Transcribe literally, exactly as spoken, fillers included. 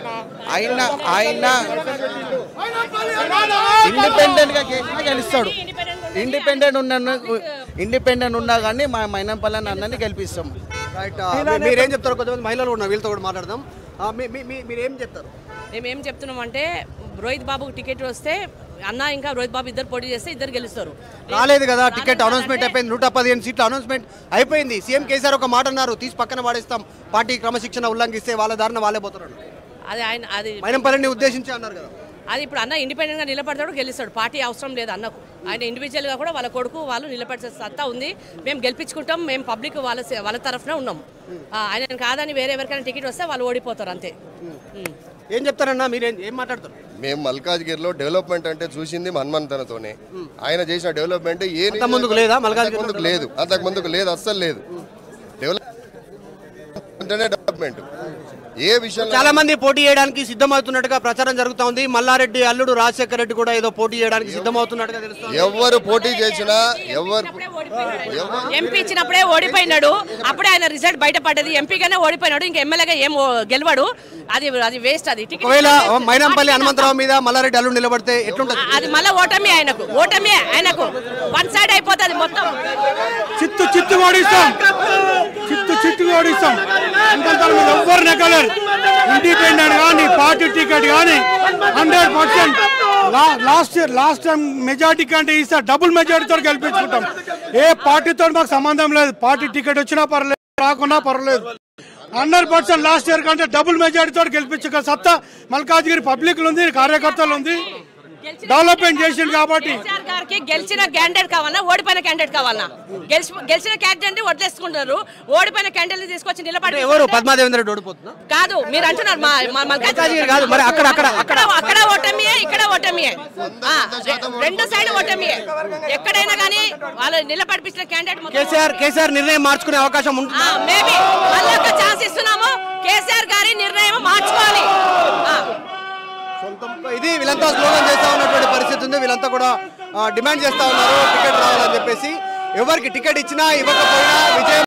ఆయన ఆయన ఇండిపెండెంట్ గా గెలుస్తాడు. ఇండిపెండెంట్ ఉన్న ఇండిపెండెంట్ ఉన్నా కానీ మా మైనంపల్లి అన్నని గెలిపిస్తాం. రైట్. మీరేం చెప్తారు? కొంతమంది మహిళలు ఉన్నారు, వీళ్ళతో కూడా మాట్లాడదాం. మీరేం చెప్తారు? మేమేం చెప్తున్నాం అంటే రోహిత్ బాబుకు టికెట్ వస్తే అన్న ఇంకా రోహిత్ బాబు ఇద్దరు పోటీ చేస్తే ఇద్దరు గెలుస్తారు. రాలేదు కదా టికెట్, అనౌన్స్మెంట్ అయిపోయింది. నూట పదిహేను సీట్ల అనౌన్స్మెంట్ అయిపోయింది. సీఎం కేసీఆర్ ఒక మాట అన్నారు, తీసి పక్కన పడేస్తాం, పార్టీ క్రమశిక్షణ ఉల్లంఘిస్తే వాళ్ళ దారిన వాళ్ళే పోతారు. అది ఆయన అది మైనంపల్లిని ఉద్దేశించి అన్నారు కదా. అది ఇప్పుడు అన్న ఇండిపెండెంట్గా నిలబడతాడు, గెలుస్తాడు. పార్టీ అవసరం లేదు అన్నకు. ఆయన ఇండివిజువల్గా కూడా వాళ్ళ కొడుకు వాళ్ళు నిలబడే సత్తా ఉంది. మేము గెలిపించుకుంటాం. మేము పబ్లిక్ వాళ్ళ వాళ్ళ తరఫున ఉన్నాం. ఆయన కాదని వేరే ఎవరికైనా టికెట్ వస్తే వాళ్ళు ఓడిపోతారు అంతే. ఏం చెప్తారన్నా, మీరు ఏం మాట్లాడతారు? మేము మల్కాజ్గిరిలో డెవలప్మెంట్ అంటే చూసింది హనుమంతనతోనే. ఆయన చేసిన డెవలప్మెంట్ ఏ ముందుకు లేదా? మల్కాజ్గిరి ముందుకు లేదు, అంతకు ముందుకు లేదు, అస్సలు లేదు. డెవలప్మెంట్ డెవలప్మెంట్ ఏ విషయం. చాలా మంది పోటీ చేయడానికి సిద్ధమవుతున్నట్టుగా ప్రచారం జరుగుతా ఉంది. మల్లారెడ్డి అల్లుడు రాజశేఖర రెడ్డి కూడా ఏదో పోటీ చేయడానికి సిద్ధమవుతున్నట్టుగా తెలుస్తుంది. ఎవరు పోటీ చేసినా ఎవరు ఎంపీ ఇచ్చినప్పుడే ఓడిపోయినాడు. అప్పుడే ఆయన రిజల్ట్ బయటపడ్డది. ఎంపీగానే ఓడిపోయినాడు, ఇంకా ఎమ్మెల్యేగా ఏం గెలవాడు. అది అది వేస్ట్. అది ఒకవేళ మైనంపల్లి హనుమంతరావు మీద మల్లారెడ్డి అల్లుడు నిలబడితే ఎట్లుంటది? అది మళ్ళీ ఓటమి ఆయనకు, ఓటమి ఆయనకు. వన్ సైడ్ అయిపోతుంది మొత్తం. చిత్తు చిత్తు ఓడిస్తాం, చిత్తు చిత్తు ఓడిస్తాం. ఎవ్వరు నెగ్గలేరు. ఇండిపెండెంట్ కానీ పార్టీ టికెట్ కానీ hundred percent last year last time majority కంటే ఈసారి డబుల్ మెజార్టీతో గెలిపించుకుంటాం. ఏ పార్టీతో మాకు సంబంధం లేదు. పార్టీ టికెట్ వచ్చినా పర్లేదు, రాకున్నా పర్లేదు. హండ్రెడ్ పర్సెంట్ లాస్ట్ ఇయర్ కంటే డబుల్ మెజార్టీతో గెలిపించుకో సత్తా మల్కాజ్గిరి పబ్లిక్ ఉంది, కార్యకర్తలు ఉంది. డెవలప్మెంట్ చేసిండు కాబట్టి గారికి గెలిచిన క్యాండిడేట్ కావాలన్నా ఓడిపోయిన క్యాండిడేట్ కావాలన్నా గెలిచిన క్యాండిడేట్ ఓట్లేసుకుంటారు. ఓడిపోయిన క్యాండిడేట్ తీసుకొచ్చి నిలబడి ఎవరు పద్మాదేవేంద్ర రెడ్డి ఓడిపోతున్నా కాదు మీరు అంటున్నారు. అక్కడ అక్కడ అక్కడ అక్కడ ఓటమియే, ఇక్కడ ఓటమియే, రెండు సైడ్ ఓటమియే. ఎక్కడైనా కానీ వాళ్ళు నిలబడిపించిన క్యాండిడేట్ కేసీఆర్ కేసీఆర్ నిర్ణయం మార్చుకునే అవకాశం ఉంటుంది. మేబీ మళ్ళీ ఒక ఛాన్స్ ఇస్తున్నాము. కేసీఆర్ గారి నిర్ణయం మార్చుకోవాలి. ఇది వీళ్ళంతా స్లోగన్ చేస్తా ఉన్నటువంటి పరిస్థితి ఉంది. వీళ్ళంతా కూడా డిమాండ్ చేస్తా ఉన్నారు టికెట్ రావాలని చెప్పేసి. ఎవరికి టికెట్ ఇచ్చినా ఇవ్వకపోయినా విజయం